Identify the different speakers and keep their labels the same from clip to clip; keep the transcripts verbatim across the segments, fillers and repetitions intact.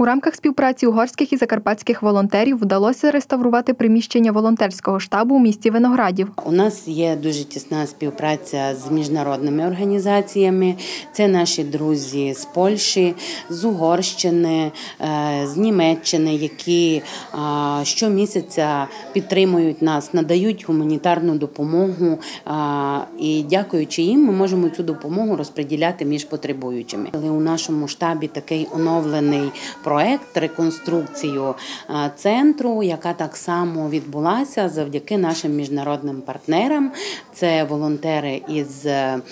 Speaker 1: У рамках співпраці угорських і закарпатських волонтерів вдалося реставрувати приміщення волонтерського штабу у місті Виноградів.
Speaker 2: У нас є дуже тісна співпраця з міжнародними організаціями. Це наші друзі з Польщі, з Угорщини, з Німеччини, які щомісяця підтримують нас, надають гуманітарну допомогу. І дякуючи їм, ми можемо цю допомогу розподіляти між потребуючими. Але у нашому штабі такий оновлений проект реконструкцію центру, яка так само відбулася завдяки нашим міжнародним партнерам. Це волонтери із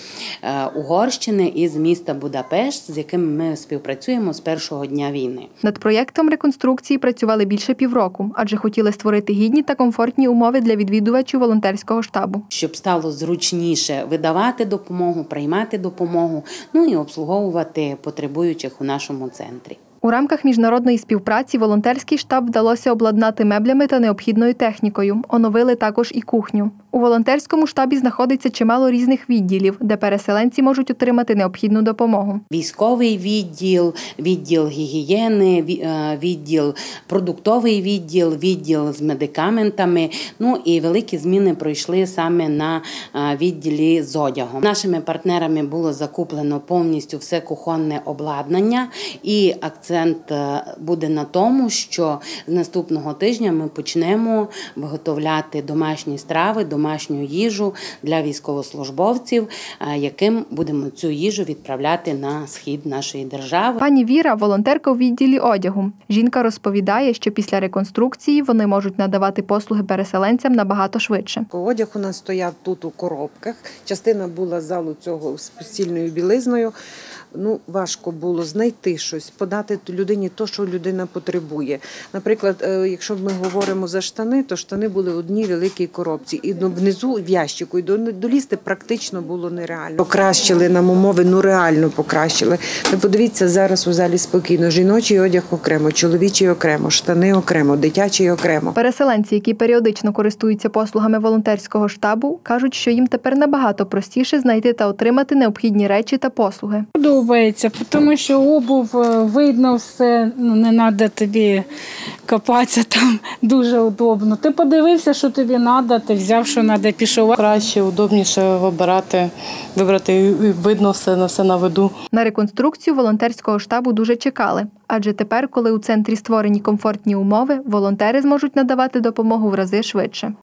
Speaker 2: Угорщини, із міста Будапешт, з якими ми співпрацюємо з першого дня війни.
Speaker 1: Над проєктом реконструкції працювали більше півроку, адже хотіли створити гідні та комфортні умови для відвідувачів волонтерського штабу.
Speaker 2: Щоб стало зручніше видавати допомогу, приймати допомогу, ну і обслуговувати потребуючих у нашому центрі.
Speaker 1: У рамках міжнародної співпраці волонтерський штаб вдалося обладнати меблями та необхідною технікою. Оновили також і кухню. У волонтерському штабі знаходиться чимало різних відділів, де переселенці можуть отримати необхідну допомогу.
Speaker 2: Військовий відділ, відділ гігієни, відділ продуктовий відділ, відділ з медикаментами. Ну і великі зміни пройшли саме на відділі з одягом. Нашими партнерами було закуплено повністю все кухонне обладнання, і акцент буде на тому, що з наступного тижня ми почнемо виготовляти домашні страви, домашню їжу для військовослужбовців, яким будемо цю їжу відправляти на схід нашої держави.
Speaker 1: Пані Віра – волонтерка у відділі одягу. Жінка розповідає, що після реконструкції вони можуть надавати послуги переселенцям набагато швидше.
Speaker 3: Одяг у нас стояв тут у коробках, частина була залу цього з постільною білизною. Ну, важко було знайти щось, подати людині те, що людина потребує. Наприклад, якщо ми говоримо за штани, то штани були в одній великій коробці. І внизу в ящику, і долізти практично було нереально. Покращили нам умови, ну реально покращили. Ви подивіться, зараз у залі спокійно. Жіночий одяг окремо, чоловічий окремо, штани окремо, дитячий окремо.
Speaker 1: Переселенці, які періодично користуються послугами волонтерського штабу, кажуть, що їм тепер набагато простіше знайти та отримати необхідні речі та послуги.
Speaker 4: Подобається, тому що обув видно все, ну, не треба тобі копатися, там дуже удобно. Ти подивився, що тобі треба, ти взяв, що треба, пішов.
Speaker 5: Краще, удобніше вибирати, вибрати, видно все, на все на виду.
Speaker 1: На реконструкцію волонтерського штабу дуже чекали, адже тепер, коли у центрі створені комфортні умови, волонтери зможуть надавати допомогу в рази швидше.